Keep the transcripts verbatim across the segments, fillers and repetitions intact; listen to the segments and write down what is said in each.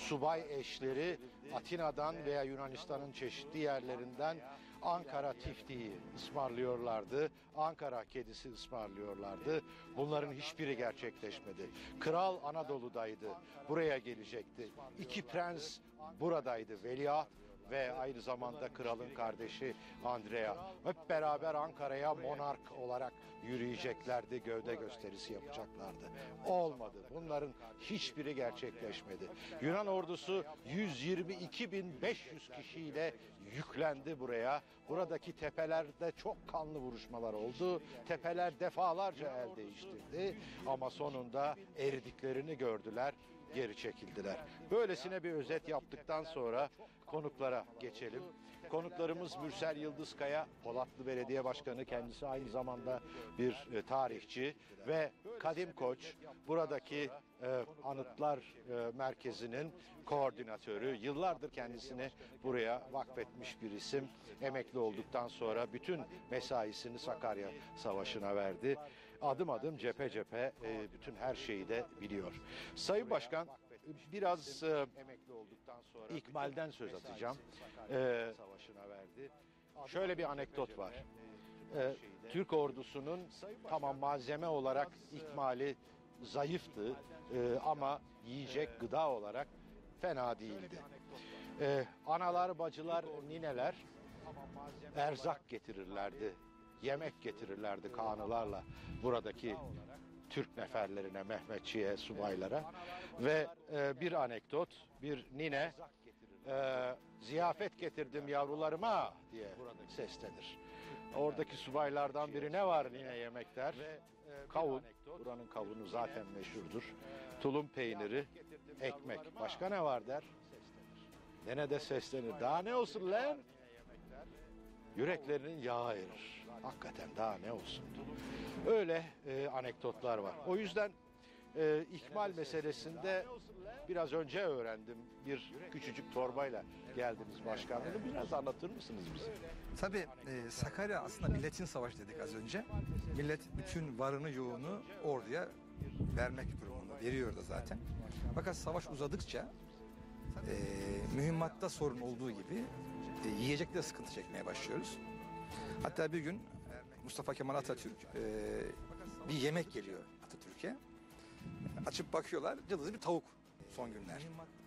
subay eşleri Atina'dan veya Yunanistan'ın çeşitli yerlerinden Ankara tiftiği ısmarlıyorlardı. Ankara kedisi ısmarlıyorlardı. Bunların hiçbiri gerçekleşmedi. Kral Anadolu'daydı. Buraya gelecekti. İki prens buradaydı. Veliaht ve aynı zamanda kralın kardeşi Andrea. Hep beraber Ankara'ya monark olarak yürüyeceklerdi, gövde gösterisi yapacaklardı. Olmadı. Bunların hiçbiri gerçekleşmedi. Yunan ordusu yüz yirmi iki bin beş yüz kişiyle yüklendi buraya. Buradaki tepelerde çok kanlı vuruşmalar oldu. Tepeler defalarca el değiştirdi ama sonunda eridiklerini gördüler, geri çekildiler. Böylesine bir özet yaptıktan sonra konuklara geçelim. Konuklarımız Mürsel Yıldızkaya, Polatlı Belediye Başkanı, kendisi aynı zamanda bir e, tarihçi ve Kadim Koç, buradaki e, Anıtlar e, Merkezi'nin koordinatörü. Yıllardır kendisini buraya vakfetmiş bir isim. Emekli olduktan sonra bütün mesaisini Sakarya Savaşı'na verdi. Adım adım cephe cephe e, bütün her şeyi de biliyor. Sayın Başkan, biraz e, ikmalden söz atacağım. E, şöyle bir anekdot var. E, Türk ordusunun tamam malzeme olarak ikmali zayıftı e, ama yiyecek gıda olarak fena değildi. E, analar, bacılar, nineler erzak getirirlerdi. Yemek getirirlerdi kanılarla buradaki Türk neferlerine, Mehmetçiğe, subaylara. Ve e, bir anekdot, bir nine e, ziyafet getirdim yavrularıma diye seslenir. Oradaki subaylardan biri ne var nine yemek der. Kavun, buranın kavunu zaten meşhurdur. Tulum peyniri, ekmek. Başka ne var der. Nene de seslenir. Daha ne olsun lan? Yüreklerinin yağı erir. Hakikaten daha ne olsun. Öyle e, anekdotlar var. O yüzden e, ikmal meselesinde biraz önce öğrendim. Bir küçücük torbayla geldiniz başkanlığı. Biraz anlatır mısınız bize? Tabii e, Sakarya aslında milletin savaşı dedik az önce. Millet bütün varını yoğunu orduya vermek durumunda. Veriyor da zaten. Fakat savaş uzadıkça e, mühimmatta sorun olduğu gibi e, yiyecekte sıkıntı çekmeye başlıyoruz. Hatta bir gün Mustafa Kemal Atatürk e, bir yemek geliyor Atatürk'e. Açıp bakıyorlar, cılız bir tavuk son günler.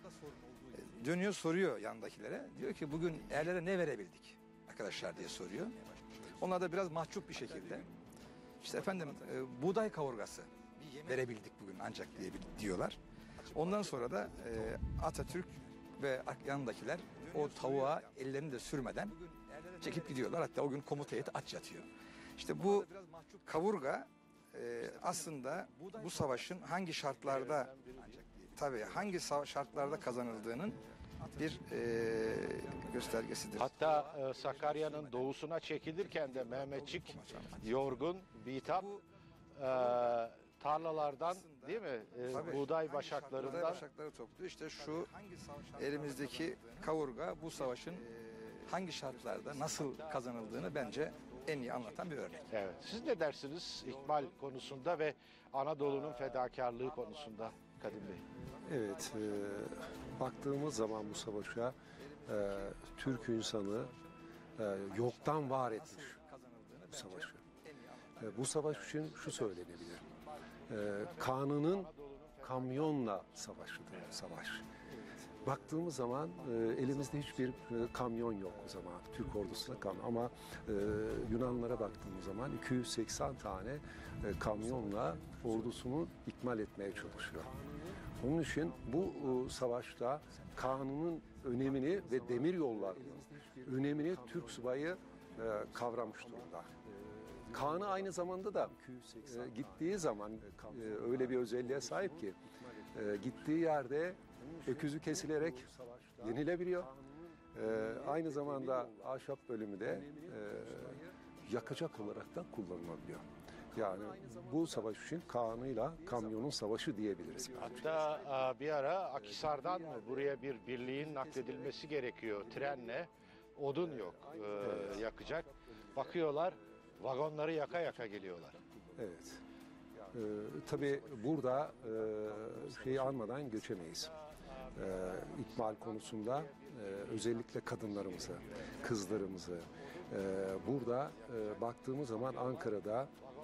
E, dönüyor soruyor yandakilere. Diyor ki bugün erlere ne verebildik arkadaşlar diye soruyor. Onlar da biraz mahcup bir şekilde işte efendim e, buğday kavurgası verebildik bugün ancak diye diyorlar. Ondan sonra da e, Atatürk ve yanındakiler o tavuğa ellerini de sürmeden çekip gidiyorlar. Hatta o gün komuta heyeti aç yatıyor. İşte bu kavurga e, aslında bu savaşın hangi şartlarda tabii hangi şartlarda kazanıldığının bir e, göstergesidir. Hatta e, Sakarya'nın doğusuna çekilirken de Mehmetçik yorgun, bitap e, tarlalardan değil mi? E, Tabii. buğday başaklarından. Buğday başakları topluyor. İşte şu elimizdeki kavurga bu savaşın hangi şartlarda nasıl kazanıldığını bence en iyi anlatan bir örnek. Evet. Siz ne dersiniz ikmal konusunda ve Anadolu'nun fedakarlığı konusunda Kadim Bey? Evet, e, baktığımız zaman bu savaşa e, Türk insanı e, yoktan var etmiş bu savaşı. E, bu savaş için şu söylenebilir. E, Kanun'un kamyonla savaşıdır bu savaş. Baktığımız zaman e, elimizde hiçbir e, kamyon yok o zaman Türk ordusuna kamyon ama e, Yunanlara baktığımız zaman iki yüz seksen tane e, kamyonla ordusunu ikmal etmeye çalışıyor. Onun için bu e, savaşta Kanun'un önemini ve demir yollarının önemini Türk subayı e, kavramış durumda. Kaan'ı aynı zamanda da e, gittiği zaman e, öyle bir özelliğe sahip ki e, gittiği yerde öküzü kesilerek yenilebiliyor. E, aynı zamanda ahşap bölümü de e, yakacak olarak da kullanılabiliyor. Yani bu savaş için Kaan'ıyla kamyonun savaşı diyebiliriz. Hatta bir ara Akhisar'dan mı buraya bir birliğin nakledilmesi gerekiyor trenle. Odun yok e, evet. yakacak. Bakıyorlar vagonları yaka yaka geliyorlar. Evet. Ee, tabii burada e, şeyi almadan geçemeyiz. ikmal konusunda e, özellikle kadınlarımızı, kızlarımızı e, burada e, baktığımız zaman Ankara'da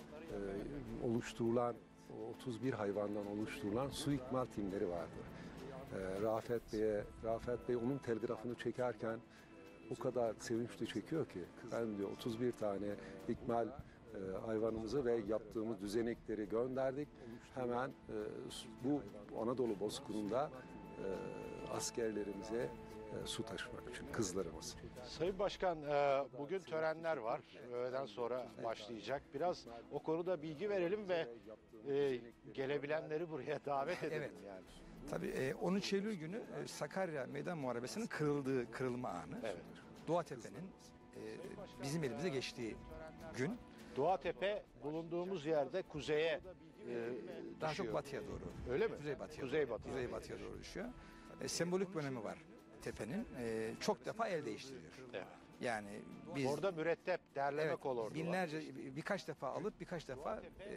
e, oluşturulan otuz bir hayvandan oluşturulan su ikmal timleri vardı. E, Rafet Bey'e, Rafet Bey onun telgrafını çekerken o kadar sevinçli çekiyor ki ben diyor otuz bir tane ikmal e, hayvanımızı ve yaptığımız düzenekleri gönderdik. Hemen e, bu Anadolu Bozkırı'nda e, askerlerimize e, su taşımak için kızlarımız. Sayın Başkan, e, bugün törenler var. Öğleden sonra başlayacak. Biraz o konuda bilgi verelim ve e, gelebilenleri buraya davet edelim Evet. yani. Tabii e, on üç Eylül günü e, Sakarya Meydan Muharebesi'nin kırıldığı, kırılma anı. Evet. Doğatepe'nin e, bizim elimize geçtiği gün. Doğatepe bulunduğumuz yerde kuzeye e, Daha düşüyor. çok batıya doğru. Öyle mi? Kuzey batıya. Kuzey doğru, batıya. Kuzey batıya doğru düşüyor. E, sembolik bir önemi var tepenin. E, çok defa el değiştiriyor. Evet. Yani biz Orada mürettep, derleme evet, kolordu var. binlerce birkaç defa alıp birkaç defa e,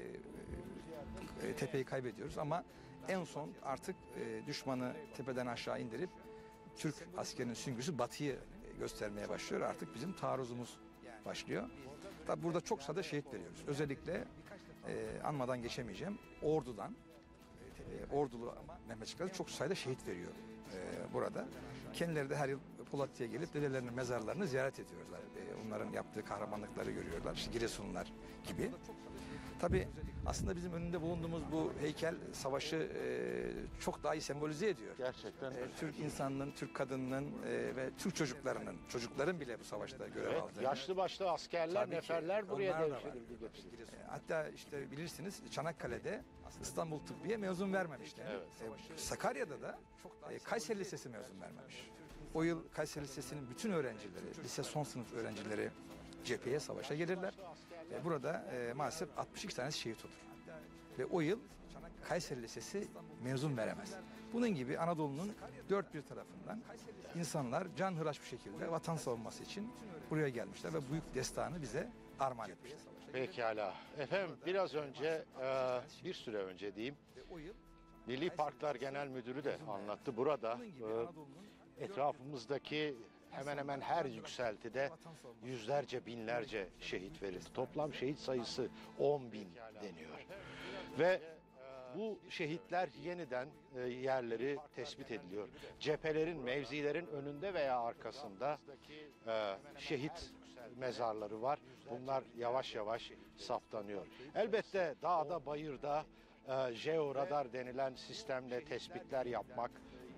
e, tepeyi kaybediyoruz ama en son artık e, düşmanı tepeden aşağı indirip Türk askerinin süngüsü batıyı göstermeye başlıyor. Artık bizim taarruzumuz başlıyor. Tabi burada çok sayıda şehit veriyoruz. Özellikle e, anmadan geçemeyeceğim. Ordu'dan e, Ordulu Mehmet Çıkar çok sayıda şehit veriyor e, burada. Kendileri de her yıl Polatlı'ya gelip dedelerinin mezarlarını ziyaret ediyorlar. E, onların yaptığı kahramanlıkları görüyorlar. İşte Giresunlular gibi. Tabii aslında bizim önünde bulunduğumuz bu heykel savaşı e, çok daha iyi sembolize ediyor. Gerçekten. E, Türk insanının, Türk kadınının e, ve Türk çocuklarının, çocukların bile bu savaşta görev Evet, aldığını. yaşlı başlı askerler, Tabii ki, neferler buraya onlar da var. devşirildi, getirildi. E, Hatta işte bilirsiniz Çanakkale'de İstanbul Tıbbiye mezun vermemişler. Evet. E, Sakarya'da da e, Kayseri Lisesi mezun vermemiş. O yıl Kayseri Lisesi'nin bütün öğrencileri, lise son sınıf öğrencileri cepheye savaşa gelirler. E, burada e, maalesef altmış iki tanesi şehit olur. Ve o yıl Kayseri Lisesi mezun veremez. Bunun gibi Anadolu'nun dört bir tarafından insanlar canhıraş bir şekilde vatan savunması için buraya gelmişler ve büyük destanı bize armağan etmişler. Pekala. Efendim biraz önce, e, bir süre önce diyeyim, Milli Parklar Genel Müdürü de anlattı. Burada e, etrafımızdaki hemen hemen her yükseltide yüzlerce, binlerce şehit verildi. Toplam şehit sayısı on bin deniyor. Ve bu şehitler yeniden e, yerleri tespit ediliyor. Cephelerin, mevzilerin önünde veya arkasında e, şehit mezarları var. Bunlar yavaş yavaş saptanıyor. Elbette dağda, bayırda e, jeoradar denilen sistemle tespitler yapmak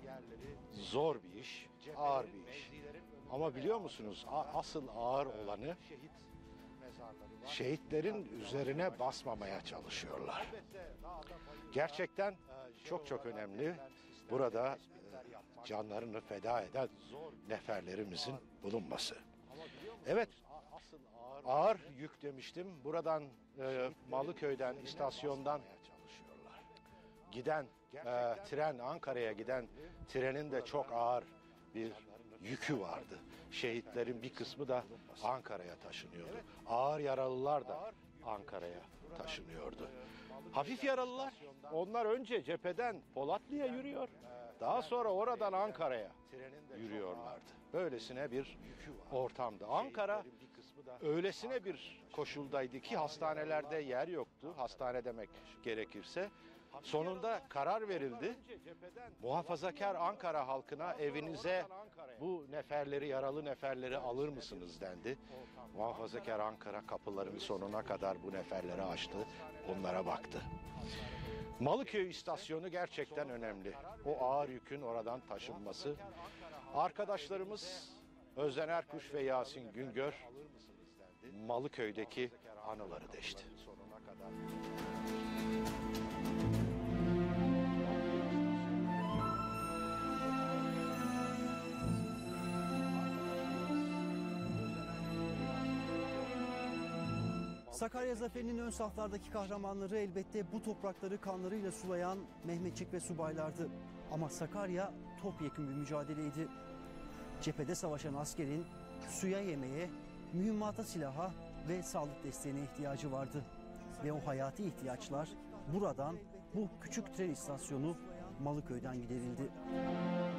zor bir iş, ağır bir iş. Ama biliyor musunuz a- asıl ağır olanı şehitlerin üzerine basmamaya çalışıyorlar. Gerçekten çok çok önemli burada e, canlarını feda eden neferlerimizin bulunması. Evet, ağır yük demiştim. Buradan e, Malıköy'den, istasyondan giden e, tren, Ankara'ya giden trenin de çok ağır bir yükü vardı. Şehitlerin bir kısmı da Ankara'ya taşınıyordu. Ağır yaralılar da Ankara'ya taşınıyordu. Hafif yaralılar, onlar önce cepheden Polatlı'ya yürüyor, daha sonra oradan Ankara'ya yürüyorlardı. Böylesine bir ortamdı. Ankara öylesine bir koşuldaydı ki hastanelerde yer yoktu, hastane demek gerekirse. Sonunda karar verildi. Muhafazakar Ankara halkına evinize bu neferleri, yaralı neferleri alır mısınız dendi. Muhafazakar Ankara kapılarını sonuna kadar bu neferleri açtı, onlara baktı. Malıköy istasyonu gerçekten önemli. O ağır yükün oradan taşınması. Arkadaşlarımız Özden Erkuş ve Yasin Güngör Malıköy'deki anıları deşti. Sakarya Zaferi'nin ön saflardaki kahramanları elbette bu toprakları kanlarıyla sulayan Mehmetçik ve subaylardı. Ama Sakarya topyekun bir mücadeleydi. Cephede savaşan askerin suya, yemeğe, mühimmata, silaha ve sağlık desteğine ihtiyacı vardı. Ve o hayati ihtiyaçlar buradan, bu küçük tren istasyonu Malıköy'den giderildi.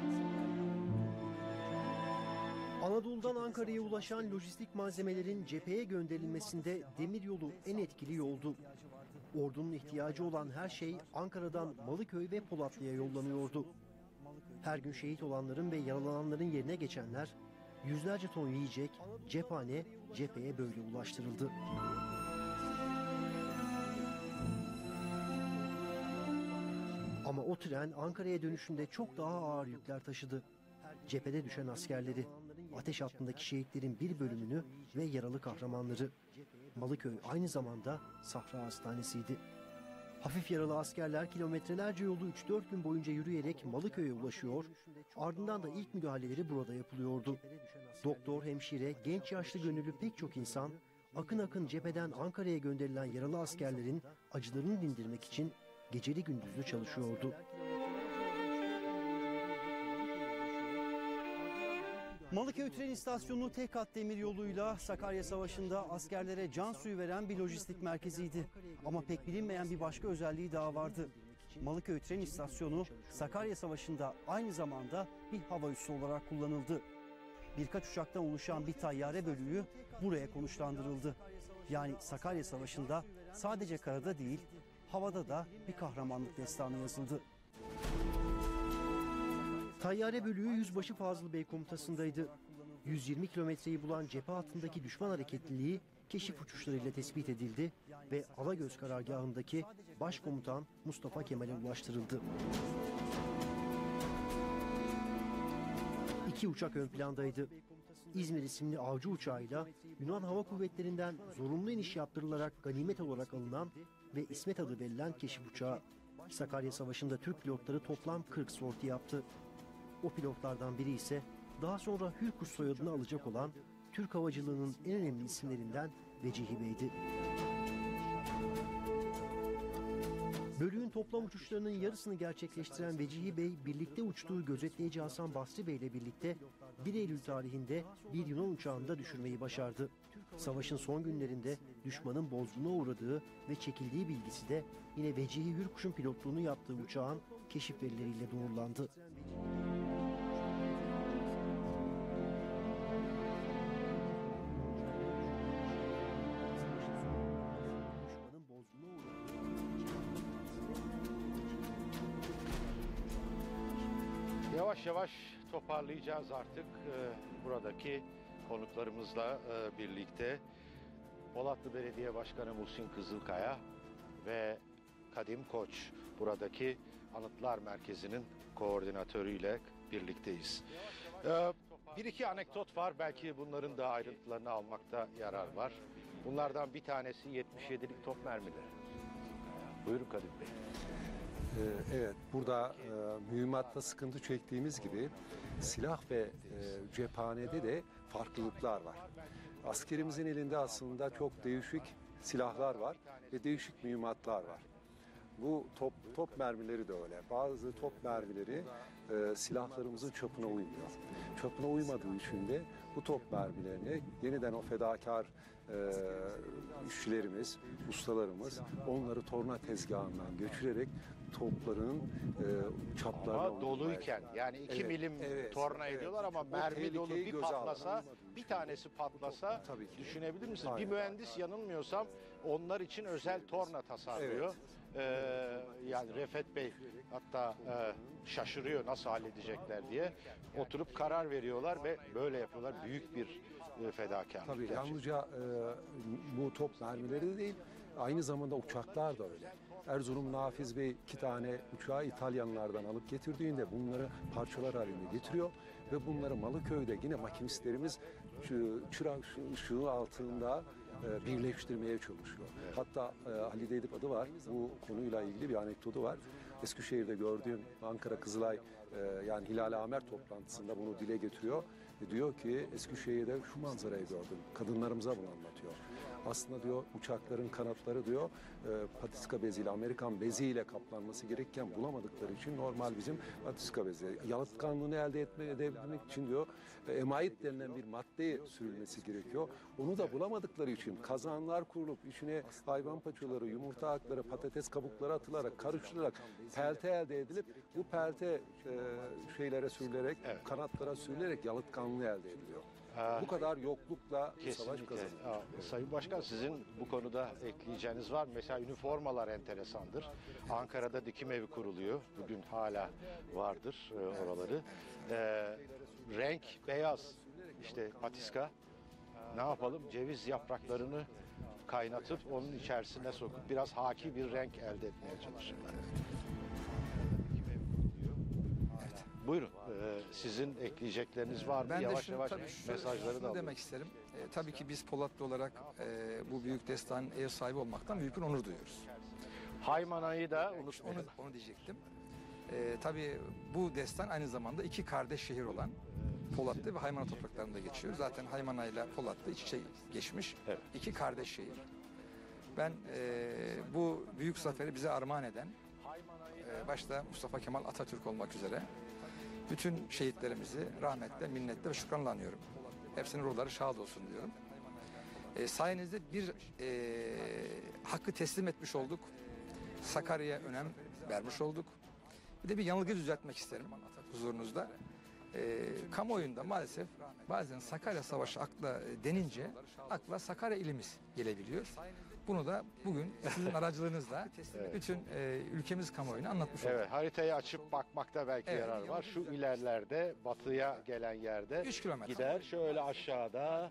Anadolu'dan Ankara'ya ulaşan lojistik malzemelerin cepheye gönderilmesinde demiryolu en etkili yoldu. Ordunun ihtiyacı olan her şey Ankara'dan Malıköy ve Polatlı'ya yollanıyordu. Her gün şehit olanların ve yaralananların yerine geçenler, yüzlerce ton yiyecek, cephane cepheye böyle ulaştırıldı. Ama o tren Ankara'ya dönüşünde çok daha ağır yükler taşıdı. Cephede düşen askerleri, ateş hattındaki şehitlerin bir bölümünü ve yaralı kahramanları. Malıköy aynı zamanda Sahra Hastanesi'ydi. Hafif yaralı askerler kilometrelerce yolu üç dört gün boyunca yürüyerek Malıköy'e ulaşıyor, ardından da ilk müdahaleleri burada yapılıyordu. Doktor, hemşire, genç yaşlı gönüllü pek çok insan, akın akın cepheden Ankara'ya gönderilen yaralı askerlerin acılarını dindirmek için geceli gündüzlü çalışıyordu. Malıköy tren istasyonu tek hat demir yoluyla Sakarya Savaşı'nda askerlere can suyu veren bir lojistik merkeziydi. Ama pek bilinmeyen bir başka özelliği daha vardı. Malıköy tren istasyonu Sakarya Savaşı'nda aynı zamanda bir hava üssü olarak kullanıldı. Birkaç uçaktan oluşan bir tayyare bölüğü buraya konuşlandırıldı. Yani Sakarya Savaşı'nda sadece karada değil, havada da bir kahramanlık destanı yazıldı. Tayyare bölüğü Yüzbaşı Fazıl Bey komutasındaydı. yüz yirmi kilometreyi bulan cephe hattındaki düşman hareketliliği keşif uçuşlarıyla tespit edildi ve Alagöz karargahındaki Başkomutan Mustafa Kemal'e ulaştırıldı. İki uçak ön plandaydı. İzmir isimli avcı uçağıyla Yunan Hava Kuvvetleri'nden zorunlu iniş yaptırılarak ganimet olarak alınan ve İsmet adı verilen keşif uçağı. Sakarya Savaşı'nda Türk pilotları toplam kırk sorti yaptı. O pilotlardan biri ise daha sonra Hürkuş soyadını alacak olan Türk havacılığının en önemli isimlerinden Vecihi Bey'di. Bölüğün toplam uçuşlarının yarısını gerçekleştiren Vecihi Bey, birlikte uçtuğu gözetleyici Hasan Basri Bey ile birlikte bir Eylül tarihinde bir Yunan uçağını da düşürmeyi başardı. Savaşın son günlerinde düşmanın bozguna uğradığı ve çekildiği bilgisi de yine Vecihi Hürkuş'un pilotluğunu yaptığı uçağın keşif verileriyle doğrulandı. Yavaş yavaş toparlayacağız artık e, buradaki konuklarımızla e, birlikte. Polatlı Belediye Başkanı Muhsin Kızılkaya ve Kadim Koç buradaki Anıtlar Merkezi'nin koordinatörüyle birlikteyiz. E, bir iki anekdot var, belki bunların da ayrıntılarını almakta yarar var. Bunlardan bir tanesi yetmiş yedilik top mermileri. Buyurun Kadim Bey. Evet, burada e, mühimmatta sıkıntı çektiğimiz gibi silah ve e, cephanede de farklılıklar var. Askerimizin elinde aslında çok değişik silahlar var ve değişik mühimmatlar var. Bu top top mermileri de öyle. Bazı top mermileri e, silahlarımızın çapına uymuyor. Çapına uymadığı için de bu top mermilerini yeniden o fedakar e, işçilerimiz, ustalarımız onları torna tezgahından geçirerek topların e, çaplarına ama doluyken yani iki Evet, milim evet, torna evet. ediyorlar ama O mermi dolu tehlikeyi bir göze patlasa, alan, bir tanesi patlasa Tabii ki. düşünebilir misiniz? Aynen. Bir mühendis yanılmıyorsam onlar için özel torna tasarlıyor. Ee, yani Refet Bey hatta e, şaşırıyor nasıl halledecekler diye. Oturup karar veriyorlar ve böyle yapıyorlar. Büyük bir e, fedakarlık. Tabii gerçekten. yalnızca e, bu top mermileri de değil, aynı zamanda uçaklar da öyle. Erzurum Nafiz Bey iki tane uçağı İtalyanlardan alıp getirdiğinde bunları parçalar halinde getiriyor ve bunları Malıköy'de yine makinistlerimiz şu çırak ışığı altında e, birleştirmeye çalışıyor. Evet. Hatta e, Ali Edip adı var. Bu konuyla ilgili bir anekdotu var. Eskişehir'de gördüğüm Ankara Kızılay e, yani Hilal Amer toplantısında bunu dile getiriyor. E, diyor ki Eskişehir'de şu manzarayı gördüm. Kadınlarımıza bunu anlatıyor. Aslında diyor uçakların kanatları diyor e, patiska beziyle, Amerikan beziyle kaplanması gerekirken bulamadıkları için normal bizim patiska bezi. Yalıtkanlığını elde etme, edebilmek için diyor e, emait denilen bir maddeye sürülmesi gerekiyor. Onu da bulamadıkları için kazanlar kurulup içine hayvan paçaları, yumurta akları, patates kabukları atılarak, karıştırılarak pelte elde edilip bu pelte e, şeylere sürülerek, Evet. kanatlara sürülerek yalıtkanlığı elde ediliyor. Bu kadar yoklukla savaş Kesinlikle. kazanılmış. Aa, Sayın Başkan, sizin bu konuda ekleyeceğiniz var mı? Mesela üniformalar enteresandır. Ankara'da dikim evi kuruluyor. Bugün hala vardır e, oraları. E, renk beyaz. İşte patiska. Ne yapalım? Ceviz yapraklarını kaynatıp onun içerisine sokup biraz haki bir renk elde etmeye çalışırlar. Buyurun. Ee, sizin ekleyecekleriniz var mı? Ben yavaş de şunu, yavaş tabii şu- mesajları da şunu alıyorum. demek isterim. E, tabii ki biz Polatlı olarak e, bu büyük destanın ev sahibi olmaktan büyük bir onur duyuyoruz. Haymana'yı da Onu, unutmayın. onu diyecektim. E, tabii bu destan aynı zamanda iki kardeş şehir olan Polatlı ve Haymana topraklarında geçiyor. Zaten Haymana ile Polatlı iç içe geçmiş Evet. iki kardeş şehir. Ben e, bu büyük zaferi bize armağan eden e, başta Mustafa Kemal Atatürk olmak üzere bütün şehitlerimizi rahmetle, minnetle ve şükranla anıyorum. Hepsinin ruhları şad olsun diyorum. E, sayenizde bir e, hakkı teslim etmiş olduk. Sakarya'ya önem vermiş olduk. Bir de bir yanılgı düzeltmek isterim huzurunuzda. E, kamuoyunda maalesef bazen Sakarya Savaşı akla denince akla Sakarya ilimiz gelebiliyor. Bunu da bugün sizin aracılığınızla bütün e, ülkemiz kamuoyuna anlatmış olduk. Evet, haritayı açıp bakmakta belki Evet. yarar var. Şu ilerlerde, batıya gelen yerde üç kilometre. gider. Şöyle aşağıda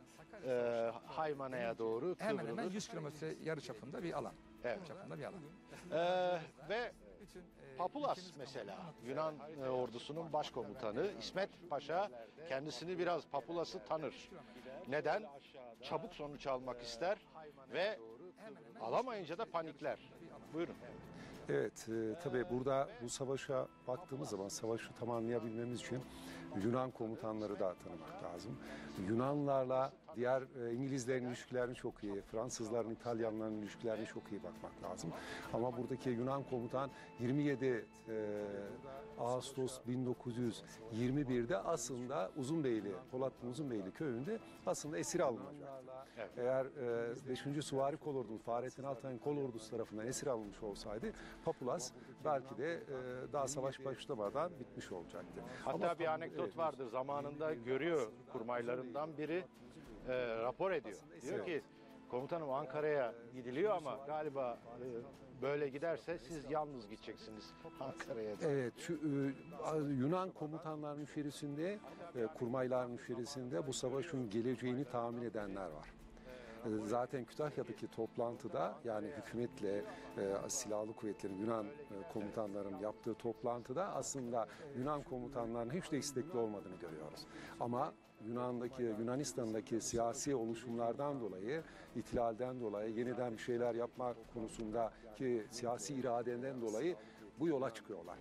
e, Haymana'ya doğru Hemen hemen kıvrılır. yüz kilometre yarı çapında bir alan. Evet. Çapında bir alan. Ee, ve Bütün, e, Papulas ülkemiz mesela kamuoyuna Yunan e, ordusunun başkomutanı İsmet Paşa kendisini biraz Papulas'ı tanır. Neden? Çabuk sonuç almak ister ve alamayınca da panikler. Buyurun. Evet, e, tabii burada bu savaşa baktığımız zaman savaşı tamamlayabilmemiz için Yunan komutanları da tanımak lazım. Yunanlarla diğer e, İngilizlerin ilişkilerini çok iyi, Fransızların, İtalyanların ilişkilerini çok iyi bakmak lazım. Ama buradaki Yunan komutan yirmi yedi e, Ağustos bin dokuz yüz yirmi bir'de aslında Uzunbeyli, Polatlı Uzunbeyli köyünde aslında esir alınacaktı. Evet. Eğer e, beşinci Süvari Kolordu, Fahrettin Altay'ın kolordusu tarafından esir alınmış olsaydı Papulas belki de e, daha savaş başlamadan bitmiş olacaktı. Hatta Ama- bir anekdot Evet. vardır. Zamanında görüyor kurmaylarından biri e, rapor ediyor. Diyor ki komutanım Ankara'ya gidiliyor ama galiba e, böyle giderse siz yalnız gideceksiniz Ankara'ya. da. Evet, şu e, Yunan komutanların içerisinde, e, kurmayların içerisinde bu savaşın geleceğini tahmin edenler var. E, Zaten Kütahya'daki toplantıda yani hükümetle e, silahlı kuvvetlerin Yunan e, komutanların yaptığı toplantıda aslında Yunan komutanların hiç de istekli olmadığını görüyoruz. Ama Yunan'daki, Yunanistan'daki siyasi oluşumlardan dolayı, ihtilalden dolayı, yeniden bir şeyler yapmak konusundaki siyasi iradenden dolayı bu yola çıkıyorlar.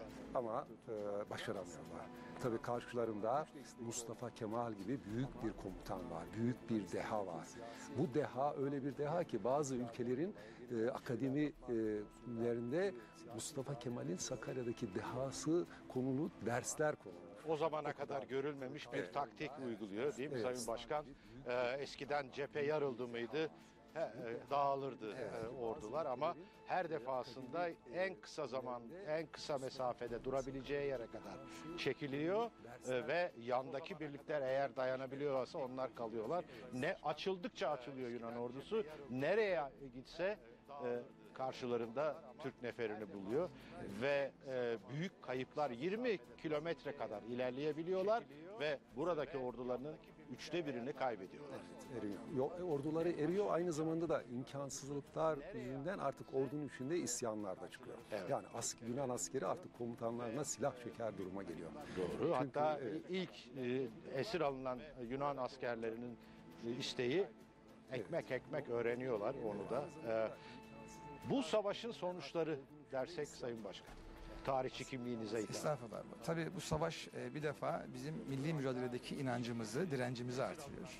Ama e, başaramıyorlar. Tabii karşılarında Mustafa Kemal gibi büyük bir komutan var, büyük bir deha var. Bu deha öyle bir deha ki bazı ülkelerin e, akademilerinde Mustafa Kemal'in Sakarya'daki dehası konulu dersler konulur. O zamana kadar görülmemiş bir taktik uyguluyor değil mi Evet. Sayın Başkan? Ee, eskiden cephe yarıldı mıydı? He, e, dağılırdı e, ordular ama her defasında en kısa zaman, en kısa mesafede durabileceği yere kadar çekiliyor e, ve yandaki birlikler eğer dayanabiliyorsa onlar kalıyorlar. Ne açıldıkça açılıyor Yunan ordusu. Nereye gitse e, karşılarında Türk neferini buluyor ve e, büyük kayıplar yirmi kilometre kadar ilerleyebiliyorlar ve buradaki ordularının üçte birini kaybediyorlar. Eriyor. Yo- Orduları eriyor, aynı zamanda da imkansızlıklar yüzünden artık ordunun içinde isyanlar da çıkıyor. Evet. Yani ask Yunan askeri artık komutanlarına silah çeker duruma geliyor. Doğru. Çünkü, Hatta evet. ilk e, esir alınan Yunan askerlerinin e, isteği ekmek ekmek öğreniyorlar onu da. E, bu savaşın sonuçları dersek Sayın Başkan. Tarihçi kimliğinize hitap. Estağfurullah. Tabii bu savaş e, bir defa bizim milli mücadeledeki inancımızı, direncimizi artırıyor.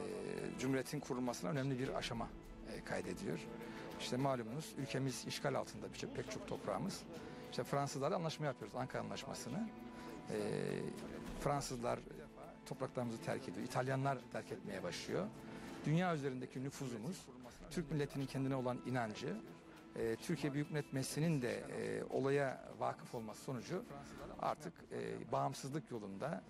E, Cumhuriyetin kurulmasına önemli bir aşama e, kaydediyor. İşte malumunuz ülkemiz işgal altında birçok pek çok toprağımız. İşte Fransızlarla anlaşma yapıyoruz, Ankara Anlaşması'nı. E, Fransızlar topraklarımızı terk ediyor, İtalyanlar terk etmeye başlıyor. Dünya üzerindeki nüfuzumuz, Türk milletinin kendine olan inancı, e, Türkiye Büyük Millet Meclisi'nin de e, olaya vakıf olması sonucu artık e, bağımsızlık yolunda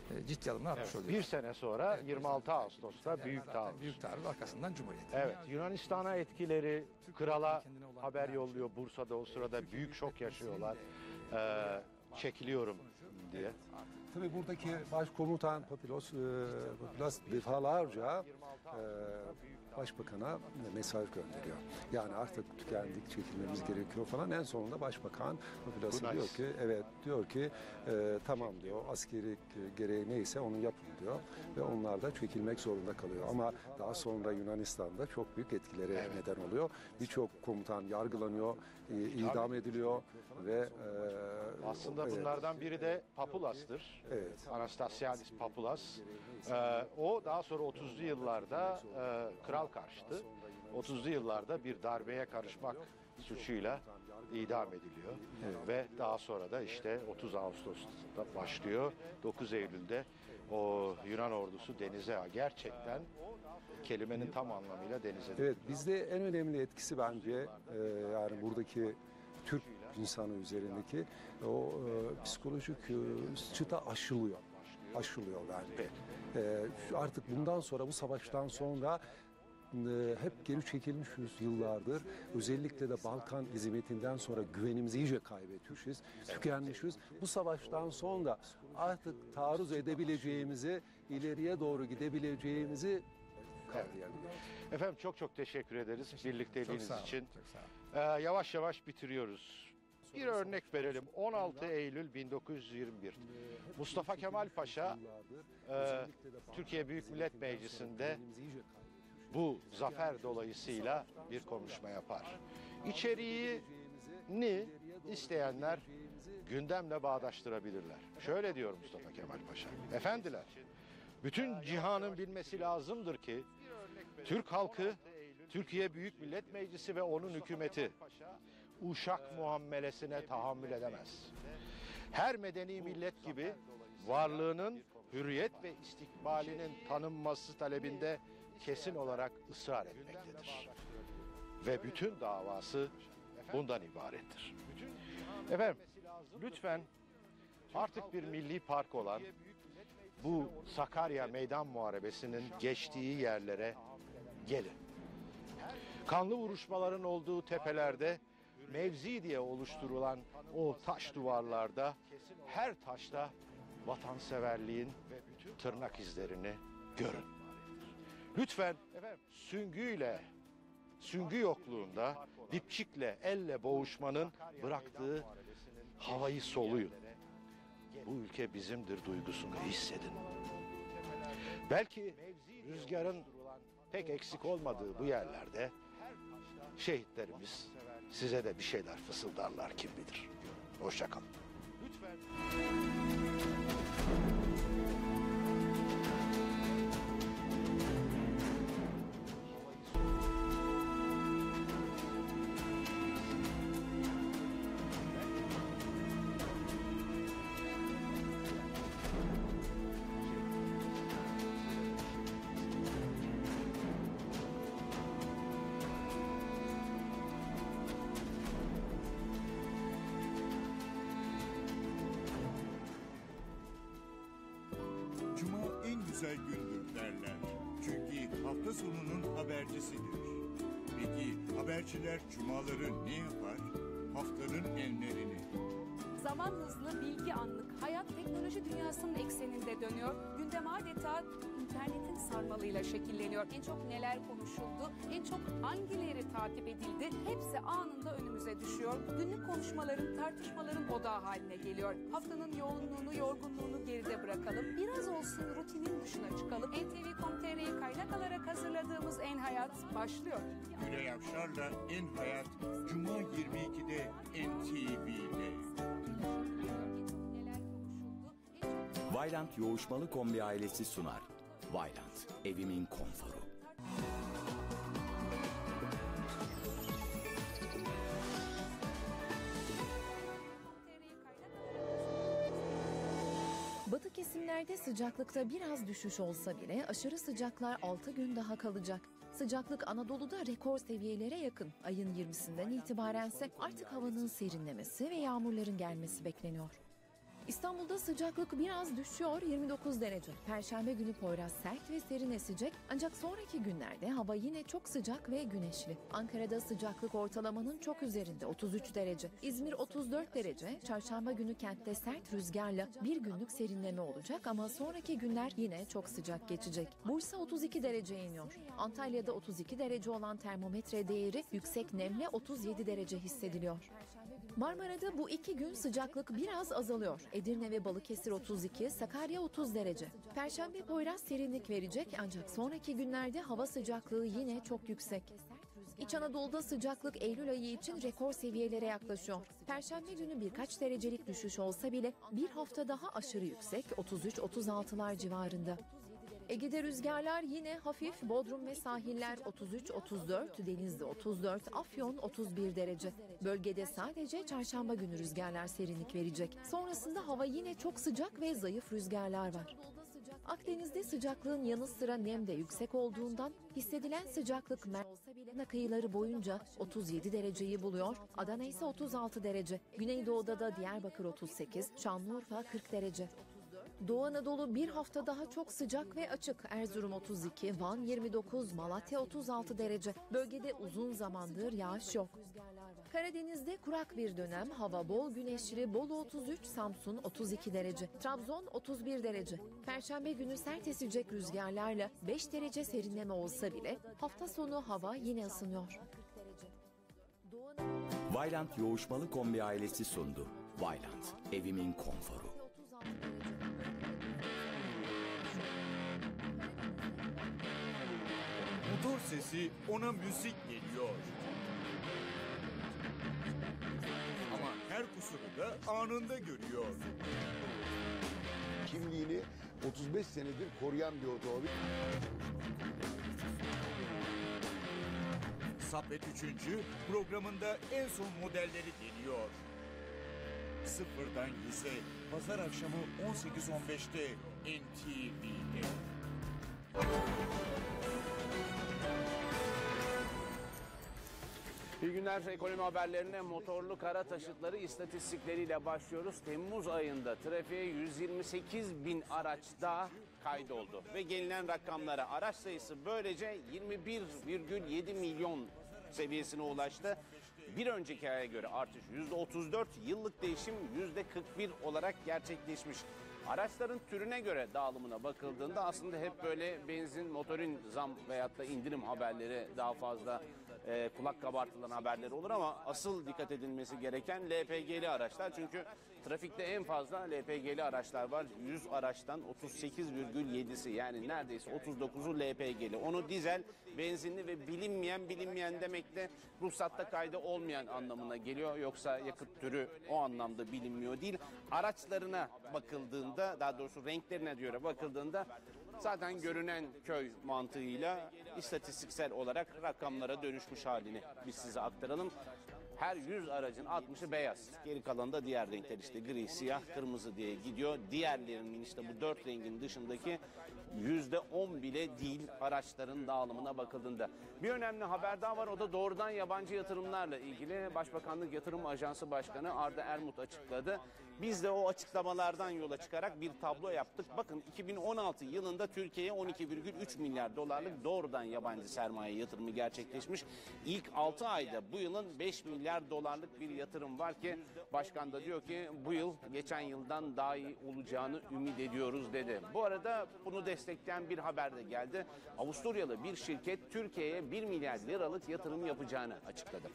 e, ciddi adımlar atmış Evet, oluyor. bir sene sonra yirmi altı Ağustos'ta Büyük Zaten Taarruz. Büyük Taarruz, arkasından Cumhuriyet. Evet, Yunanistan'a etkileri, krala haber yolluyor Bursa'da, o sırada büyük şok yaşıyorlar. Ee, çekiliyorum diye. Tabii buradaki başkomutan Papilos, e, Papilos defalarca e, başbakana mesaj gönderiyor. Yani artık tükendik, çekilmemiz gerekiyor falan. En sonunda başbakan Papilos'a Bu diyor nice. ki, evet diyor ki e, tamam diyor, askeri gereği neyse onu yapın diyor. Ve onlar da çekilmek zorunda kalıyor. Ama daha sonra Yunanistan'da çok büyük etkilere Evet. neden oluyor. Birçok komutan yargılanıyor, e, idam ediliyor ve e, Aslında evet, bunlardan biri de Papulas'tır. evet. Anastasiadis Papulas. Ee, o daha sonra otuzlu yıllarda e, kral karşıtı. otuzlu yıllarda bir darbeye karışmak suçuyla idam ediliyor. Ve daha sonra da işte otuz Ağustos'ta başlıyor. dokuz Eylül'de o Yunan ordusu denize, gerçekten kelimenin tam anlamıyla denize. Evet, bizde en önemli etkisi bence e, yani buradaki Türk insanı üzerindeki o e, psikolojik e, çıta aşılıyor. Aşılıyor bence. E, şu artık bundan sonra, bu savaştan sonra e, hep geri çekilmişiz yıllardır. Özellikle de Balkan hizmetinden sonra güvenimizi iyice kaybetmişiz, tükenmişiz. Bu savaştan sonra artık taarruz edebileceğimizi, ileriye doğru gidebileceğimizi kavrayabiliyoruz. Efendim çok çok teşekkür ederiz Çok birlikteliğiniz sağ olun, için. çok sağ olun. Ee, yavaş yavaş bitiriyoruz. Bir örnek verelim. on altı Eylül bin dokuz yüz yirmi bir. Mustafa Kemal Paşa e, Türkiye Büyük Millet Meclisi'nde bu zafer dolayısıyla bir konuşma yapar. İçeriğini isteyenler gündemle bağdaştırabilirler. Şöyle diyor Mustafa Kemal Paşa. Efendiler, bütün cihanın bilmesi lazımdır ki Türk halkı, Türkiye Büyük Millet Meclisi ve onun hükümeti uşak muamelesine tahammül edemez. Her medeni millet gibi varlığının hürriyet ve istikbalinin tanınması talebinde kesin olarak ısrar etmektedir. Ve bütün davası bundan ibarettir. Efendim, lütfen artık bir milli park olan bu Sakarya Meydan Muharebesi'nin geçtiği yerlere gelin. Kanlı vuruşmaların olduğu tepelerde, mevzi diye oluşturulan o taş duvarlarda, her taşta vatanseverliğin tırnak izlerini görün. Lütfen süngüyle, süngü yokluğunda, dipçikle, elle boğuşmanın bıraktığı havayı soluyun. Bu ülke bizimdir duygusunu hissedin. Belki rüzgarın pek eksik olmadığı bu yerlerde şehitlerimiz size de bir şeyler fısıldarlar, kim bilir. Hoşça kalın. Lütfen. Cuma en güzel gündür derler. Çünkü hafta sonunun habercisidir. Peki haberciler cumaları ne yapar? Haftanın enlerini. Zaman hızlı, bilgi anlık, hayat teknoloji dünyasının ekseninde dönüyor. Gündem adeta internetin sarmalıyla şekilleniyor. En çok neler konuşuldu, en çok hangileri takip edildi, hepsi anında önümüze düşüyor. Günlük konuşmaların, tartışmaların odağı haline geliyor. Haftanın yoğunluğunu, yorgunluğunu geride bırakalım. Biraz olsun rutinin dışına çıkalım. N T V nokta com nokta T R'yi kaynak alarak hazırladığımız En Hayat başlıyor. Gülay Avşar'la En Hayat Cuma yirmi ikide N T V'de. Vaillant Yoğuşmalı Kombi ailesi sunar. Vaillant, evimin konforu. Batı kesimlerde sıcaklıkta biraz düşüş olsa bile aşırı sıcaklar altı gün daha kalacak. Sıcaklık Anadolu'da rekor seviyelere yakın. Ayın yirmisinden itibarense artık havanın serinlemesi ve yağmurların gelmesi bekleniyor. İstanbul'da sıcaklık biraz düşüyor, yirmi dokuz derece. Perşembe günü Poyraz sert ve serin esecek ancak sonraki günlerde hava yine çok sıcak ve güneşli. Ankara'da sıcaklık ortalamanın çok üzerinde, otuz üç derece. İzmir otuz dört derece. Çarşamba günü kentte sert rüzgarla bir günlük serinleme olacak ama sonraki günler yine çok sıcak geçecek. Bursa otuz iki dereceye iniyor. Antalya'da otuz iki derece olan termometre değeri yüksek nemle otuz yedi derece hissediliyor. Marmara'da bu iki gün sıcaklık biraz azalıyor. Edirne ve Balıkesir otuz iki, Sakarya otuz derece. Perşembe Poyraz serinlik verecek ancak sonraki günlerde hava sıcaklığı yine çok yüksek. İç Anadolu'da sıcaklık Eylül ayı için rekor seviyelere yaklaşıyor. Perşembe günü birkaç derecelik düşüş olsa bile bir hafta daha aşırı yüksek, otuz üç otuz altılar civarında. Ege'de rüzgarlar yine hafif, Bodrum ve sahiller otuz üç otuz dört, Denizli otuz dört, Afyon otuz bir derece. Bölgede sadece çarşamba günü rüzgarlar serinlik verecek. Sonrasında hava yine çok sıcak ve zayıf rüzgarlar var. Akdeniz'de sıcaklığın yanı sıra nem de yüksek olduğundan hissedilen sıcaklık Mersin kıyıları boyunca otuz yedi dereceyi buluyor. Adana ise otuz altı derece. Güneydoğu'da da Diyarbakır otuz sekiz, Şanlıurfa kırk derece. Doğu Anadolu bir hafta daha çok sıcak ve açık. Erzurum otuz iki, Van yirmi dokuz, Malatya otuz altı derece. Bölgede uzun zamandır yağış yok. Karadeniz'de kurak bir dönem, hava bol güneşli, Bolu otuz üç, Samsun otuz iki derece. Trabzon otuz bir derece. Perşembe günü sert esecek rüzgarlarla beş derece serinleme olsa bile hafta sonu hava yine ısınıyor. Vaillant yoğuşmalı kombi ailesi sundu. Vaillant, evimin konforu. Motor sesi ona müzik geliyor. Ama her kusuru da anında görüyor. Kimliğini otuz beş senedir koruyan bir otomobil. Sapet üçüncü programında en son modelleri geliyor. Sıfırdan yüze pazar akşamı on sekiz on beşte N T V'de. İyi günler, ekonomi haberlerine motorlu kara taşıtları istatistikleriyle başlıyoruz. Temmuz ayında trafiğe yüz yirmi sekiz bin araç daha kaydoldu. Ve gelinen rakamlara araç sayısı böylece yirmi bir virgül yedi milyon seviyesine ulaştı. Bir önceki aya göre artış yüzde otuz dört, yıllık değişim yüzde kırk bir olarak gerçekleşmiş. Araçların türüne göre dağılımına bakıldığında aslında hep böyle benzin, motorin zam veyahut da indirim haberleri daha fazla e, kulak kabartılan haberleri olur ama asıl dikkat edilmesi gereken L P G'li araçlar. Çünkü trafikte en fazla L P G'li araçlar var. yüz araçtan otuz sekiz virgül yedisi yani neredeyse otuz dokuzu L P G'li. Onu dizel, benzinli ve bilinmeyen bilinmeyen demek de ruhsatta kaydı olmayan anlamına geliyor. Yoksa yakıt türü o anlamda bilinmiyor değil. Araçlarına bakıldığında, daha doğrusu renklerine göre bakıldığında zaten görünen köy mantığıyla istatistiksel olarak rakamlara dönüşmüş halini biz size aktaralım. Her yüz aracın altmışı beyaz. Geri kalan da diğer renkler işte gri, siyah, kırmızı diye gidiyor. Diğerlerinin işte bu dört rengin dışındaki yüzde on bile değil araçların dağılımına bakıldığında. Bir önemli haber daha var, o da doğrudan yabancı yatırımlarla ilgili. Başbakanlık Yatırım Ajansı Başkanı Arda Ermut açıkladı. Biz de o açıklamalardan yola çıkarak bir tablo yaptık. Bakın iki bin on altı yılında Türkiye'ye on iki virgül üç milyar dolarlık doğrudan yabancı sermaye yatırımı gerçekleşmiş. İlk altı ayda bu yılın beş milyar dolarlık bir yatırım var ki başkan da diyor ki bu yıl geçen yıldan daha iyi olacağını ümit ediyoruz dedi. Bu arada bunu destekleyen bir haber de geldi. Avusturyalı bir şirket Türkiye'ye bir milyar liralık yatırım yapacağını açıkladı.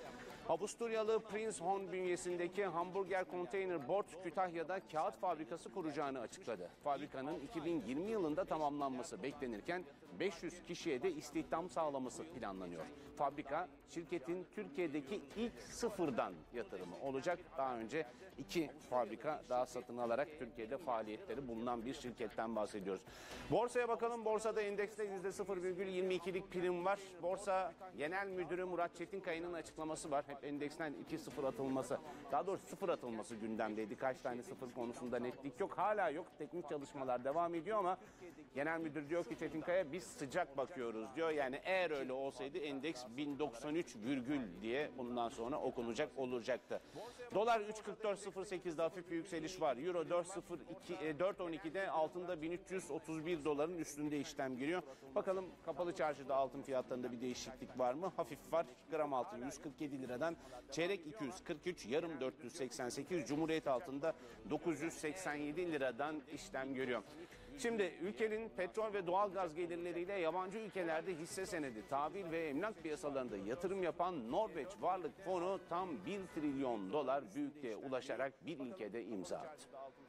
Avusturyalı Prince Horn bünyesindeki Hamburger Container Board Kütahya'da kağıt fabrikası kuracağını açıkladı. Fabrikanın iki bin yirmi yılında tamamlanması beklenirken beş yüz kişiye de istihdam sağlaması planlanıyor. Fabrika şirketin Türkiye'deki ilk sıfırdan yatırımı olacak. Daha önce iki fabrika daha satın alarak Türkiye'de faaliyetleri bulunan bir şirketten bahsediyoruz. Borsaya bakalım. Borsada endekste yüzde sıfır virgül yirmi ikilik prim var. Borsa Genel Müdürü Murat Çetinkaya'nın açıklaması var. Hep Endeksten iki sıfır atılması, daha doğrusu sıfır atılması gündemdeydi. Kaç tane sıfır konusunda netlik yok. Hala yok. Teknik çalışmalar devam ediyor ama genel müdür diyor ki Çetinkaya biz sıcak bakıyoruz diyor. Yani eğer öyle olsaydı endeks bin doksan üç virgül diye bundan sonra okunacak olacaktı. Dolar üç kırk dört sıfır sekizde hafif bir yükseliş var. Euro dört on ikide altında bin üç yüz otuz bir doların üstünde işlem giriyor. Bakalım kapalı çarşıda altın fiyatlarında bir değişiklik var mı? Hafif var. Gram altın yüz kırk yedi liradan çeyrek iki yüz kırk üç, yarım dört yüz seksen sekiz, Cumhuriyet altında dokuz yüz seksen yedi liradan işlem görüyor. Şimdi ülkenin petrol ve doğalgaz gelirleriyle yabancı ülkelerde hisse senedi, tahvil ve emlak piyasalarında yatırım yapan Norveç Varlık Fonu tam bir trilyon dolar büyüklüğe ulaşarak bir ülkede imza attı.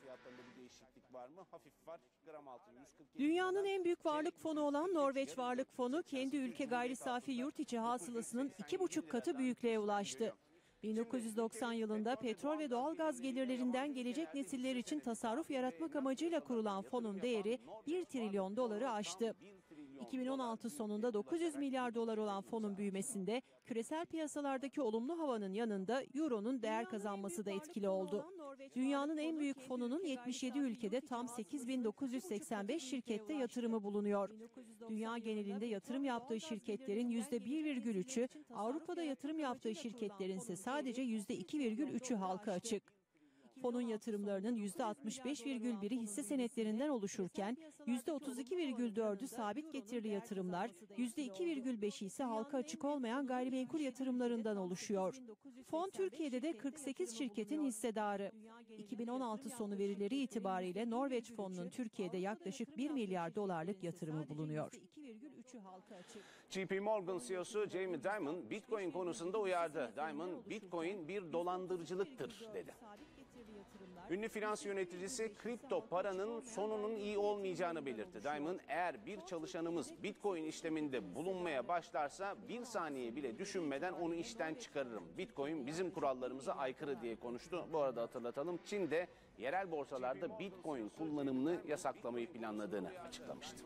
Dünyanın en büyük varlık fonu olan Norveç Varlık Fonu kendi ülke gayri safi yurt içi hasılasının iki buçuk katı büyüklüğe ulaştı. bin dokuz yüz doksan yılında petrol ve doğalgaz gelirlerinden gelecek nesiller için tasarruf yaratmak amacıyla kurulan fonun değeri bir trilyon doları aştı. iki bin on altı sonunda dokuz yüz milyar dolar olan fonun büyümesinde küresel piyasalardaki olumlu havanın yanında Euro'nun değer kazanması da etkili oldu. Dünyanın en büyük fonunun yetmiş yedi ülkede tam sekiz bin dokuz yüz seksen beş şirkette yatırımı bulunuyor. Dünya genelinde yatırım yaptığı şirketlerin yüzde bir virgül üçü, Avrupa'da yatırım yaptığı şirketlerin ise sadece yüzde iki virgül üçü halka açık. Fonun yatırımlarının yüzde altmış beş virgül biri hisse senetlerinden oluşurken yüzde otuz iki virgül dördü sabit getirili yatırımlar, yüzde iki virgül beşi ise halka açık olmayan gayrimenkul yatırımlarından oluşuyor. Fon Türkiye'de de kırk sekiz şirketin hissedarı. iki bin on altı sonu verileri itibariyle Norveç Fonu'nun Türkiye'de yaklaşık bir milyar dolarlık yatırımı bulunuyor. J P Morgan C E O'su Jamie Dimon Bitcoin konusunda uyardı. Dimon, Bitcoin bir dolandırıcılıktır dedi. Ünlü finans yöneticisi kripto paranın sonunun iyi olmayacağını belirtti. Dimon, eğer bir çalışanımız Bitcoin işleminde bulunmaya başlarsa bir saniye bile düşünmeden onu işten çıkarırım. Bitcoin bizim kurallarımıza aykırı diye konuştu. Bu arada hatırlatalım, Çin de yerel borsalarda Bitcoin kullanımını yasaklamayı planladığını açıklamıştı.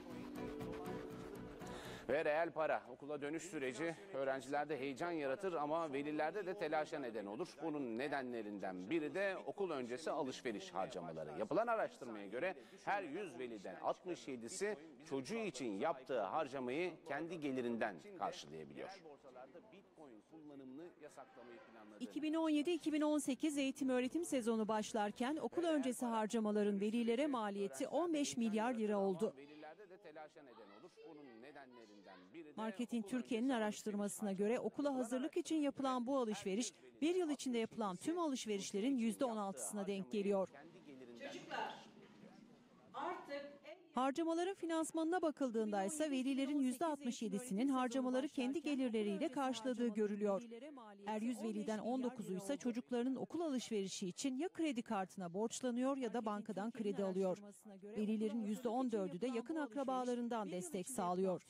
Ve reel para okula dönüş süreci öğrencilerde heyecan yaratır ama velilerde de telaşa neden olur. Bunun nedenlerinden biri de okul öncesi alışveriş harcamaları. Yapılan araştırmaya göre her yüz veliden altmış yedisi çocuğu için yaptığı harcamayı kendi gelirinden karşılayabiliyor. iki bin on yedi iki bin on sekiz eğitim öğretim sezonu başlarken okul öncesi harcamaların velilere maliyeti on beş milyar lira oldu. Marketing Türkiye'nin araştırmasına göre okula hazırlık için yapılan bu alışveriş bir yıl içinde yapılan tüm alışverişlerin yüzde on altısına denk geliyor. Çocuklar artık Harcamaların finansmanına bakıldığında ise velilerin yüzde altmış yedisinin harcamaları kendi gelirleriyle karşıladığı görülüyor. Her yüz veliden on dokuzu ise çocuklarının okul alışverişi için ya kredi kartına borçlanıyor ya da bankadan kredi alıyor. Velilerin yüzde on dördü de yakın akrabalarından destek sağlıyor.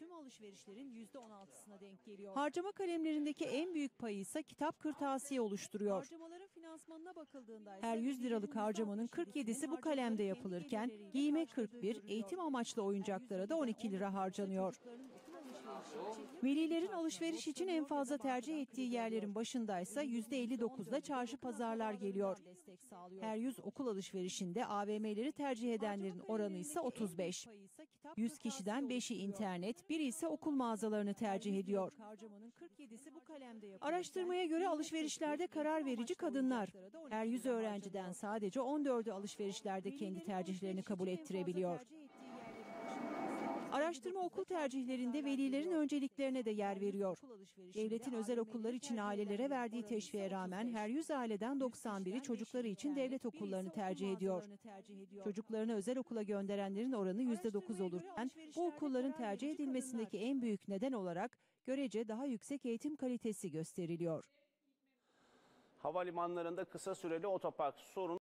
Harcama kalemlerindeki en büyük payı ise kitap kırtasiye oluşturuyor. Her yüz liralık harcamanın kırk yedisi bu kalemde yapılırken giyime kırk bir, eğitim amaçlı oyuncaklara da on iki lira harcanıyor. Velilerin alışveriş için en fazla tercih ettiği yerlerin başındaysa yüzde elli dokuzda çarşı pazarlar geliyor. Her yüz okul alışverişinde A V M'leri tercih edenlerin oranı ise otuz beş. yüz kişiden beşi internet, biri ise okul mağazalarını tercih ediyor. Araştırmaya göre alışverişlerde karar verici kadınlar. Her yüz öğrenciden sadece on dördü alışverişlerde kendi tercihlerini kabul ettirebiliyor. Araştırma okul tercihlerinde velilerin önceliklerine de yer veriyor. Devletin özel okullar için ailelere verdiği teşviğe rağmen her yüz aileden doksan biri çocukları için devlet okullarını tercih ediyor. Çocuklarını özel okula gönderenlerin oranı yüzde dokuz olurken bu okulların tercih edilmesindeki en büyük neden olarak görece daha yüksek eğitim kalitesi gösteriliyor. Havalimanlarında kısa süreli otopark sorunu